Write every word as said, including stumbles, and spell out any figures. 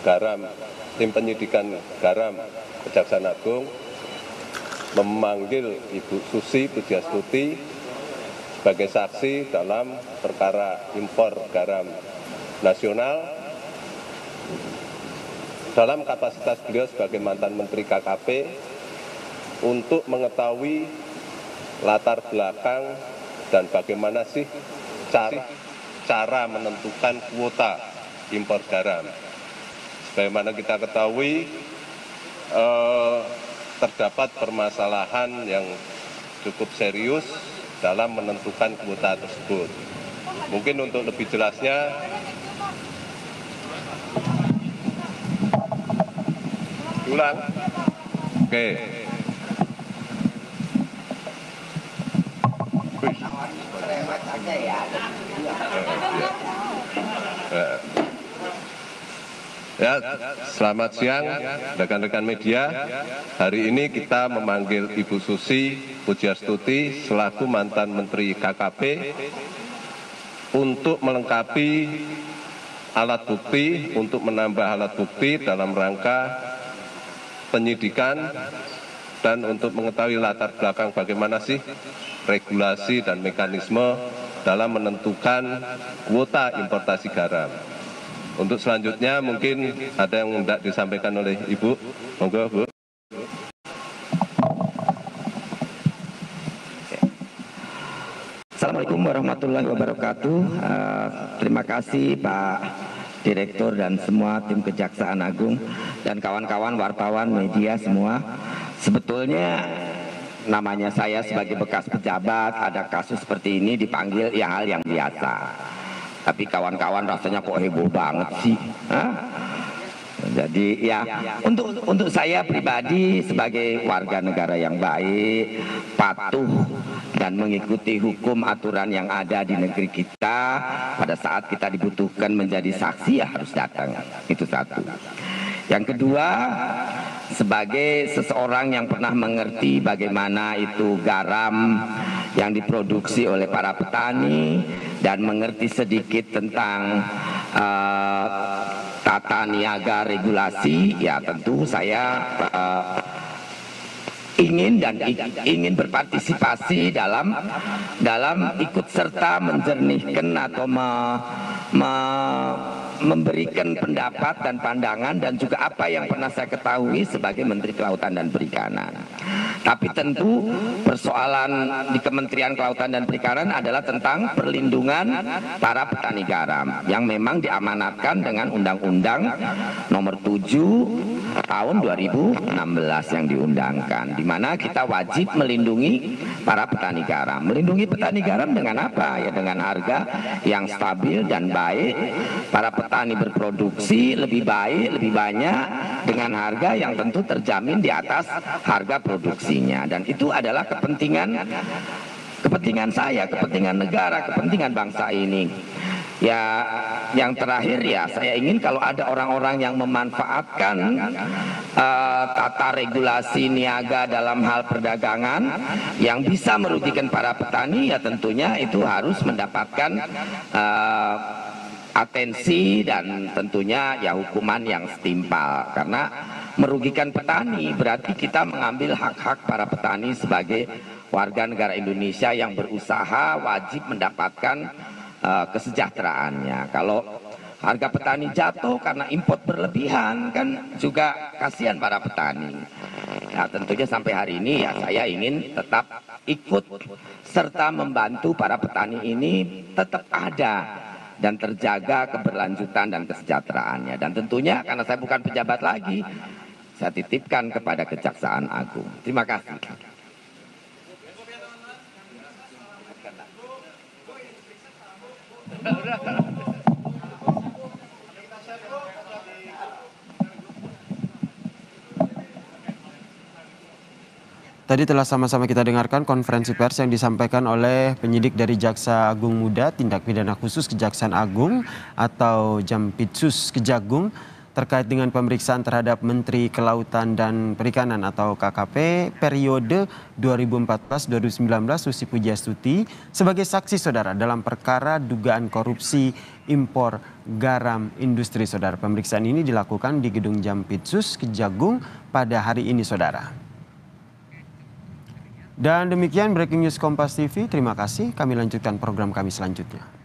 Garam, tim penyidikan Garam Kejaksaan Agung memanggil Ibu Susi Pujiastuti sebagai saksi dalam perkara impor garam nasional dalam kapasitas beliau sebagai mantan Menteri K K P untuk mengetahui latar belakang dan bagaimana sih cara, cara menentukan kuota impor garam. Sebagaimana kita ketahui, eh, terdapat permasalahan yang cukup serius dalam menentukan kuota tersebut. Mungkin untuk lebih jelasnya, ulang. Oke. Ya, selamat siang rekan-rekan media. Hari ini kita memanggil Ibu Susi Pujiastuti selaku mantan Menteri K K P untuk melengkapi alat bukti, untuk menambah alat bukti dalam rangka penyidikan dan untuk mengetahui latar belakang bagaimana sih regulasi dan mekanisme dalam menentukan kuota importasi garam. Untuk selanjutnya mungkin ada yang hendak disampaikan oleh Ibu. Monggo, Bu. Assalamualaikum warahmatullahi wabarakatuh. Uh, terima kasih Pak Direktur dan semua tim Kejaksaan Agung dan kawan-kawan wartawan media semua. Sebetulnya namanya saya sebagai bekas pejabat, ada kasus seperti ini dipanggil ya hal yang biasa. Tapi kawan-kawan rasanya kok heboh banget sih. Hah? Jadi ya untuk untuk saya pribadi sebagai warga negara yang baik, patuh dan mengikuti hukum aturan yang ada di negeri kita, pada saat kita dibutuhkan menjadi saksi ya harus datang. Itu satu. Yang kedua, sebagai seseorang yang pernah mengerti bagaimana itu garam yang diproduksi oleh para petani dan mengerti sedikit tentang uh, tata niaga regulasi, ya tentu saya uh, ingin dan ingin berpartisipasi dalam dalam ikut serta menjernihkan atau me, me, memberikan pendapat dan pandangan dan juga apa yang pernah saya ketahui sebagai Menteri Kelautan dan Perikanan. Tapi tentu persoalan di Kementerian Kelautan dan Perikanan adalah tentang perlindungan para petani garam yang memang diamanatkan dengan Undang-Undang nomor tujuh tahun dua ribu enam belas yang diundangkan, di mana kita wajib melindungi para petani garam. Melindungi petani garam dengan apa? Ya dengan harga yang stabil dan baik. Para petani berproduksi lebih baik, lebih banyak dengan harga yang tentu terjamin di atas harga produksinya. Dan itu adalah kepentingan kepentingan saya, kepentingan negara, kepentingan bangsa ini. Ya, yang terakhir ya saya ingin kalau ada orang-orang yang memanfaatkan uh, tata regulasi niaga dalam hal perdagangan yang bisa merugikan para petani, ya tentunya itu harus mendapatkan uh, atensi dan tentunya ya hukuman yang setimpal, karena merugikan petani berarti kita mengambil hak-hak para petani sebagai warga negara Indonesia yang berusaha wajib mendapatkan uh, kesejahteraannya. Kalau harga petani jatuh karena import berlebihan kan juga kasihan para petani. Nah tentunya sampai hari ini ya saya ingin tetap ikut serta membantu para petani ini tetap ada dan terjaga keberlanjutan dan kesejahteraannya. Dan tentunya karena saya bukan pejabat lagi, saya titipkan kepada Kejaksaan Agung. Terima kasih. Tadi telah sama-sama kita dengarkan konferensi pers yang disampaikan oleh penyidik dari Jaksa Agung Muda Tindak Pidana Khusus Kejaksaan Agung atau Jampitsus Kejagung, terkait dengan pemeriksaan terhadap Menteri Kelautan dan Perikanan atau K K P periode dua ribu empat belas dua ribu sembilan belas Susi Pujiastuti sebagai saksi saudara dalam perkara dugaan korupsi impor garam industri saudara. Pemeriksaan ini dilakukan di Gedung Jampitsus Kejagung pada hari ini saudara. Dan demikian breaking news Kompas T V. Terima kasih. Kami lanjutkan program kami selanjutnya.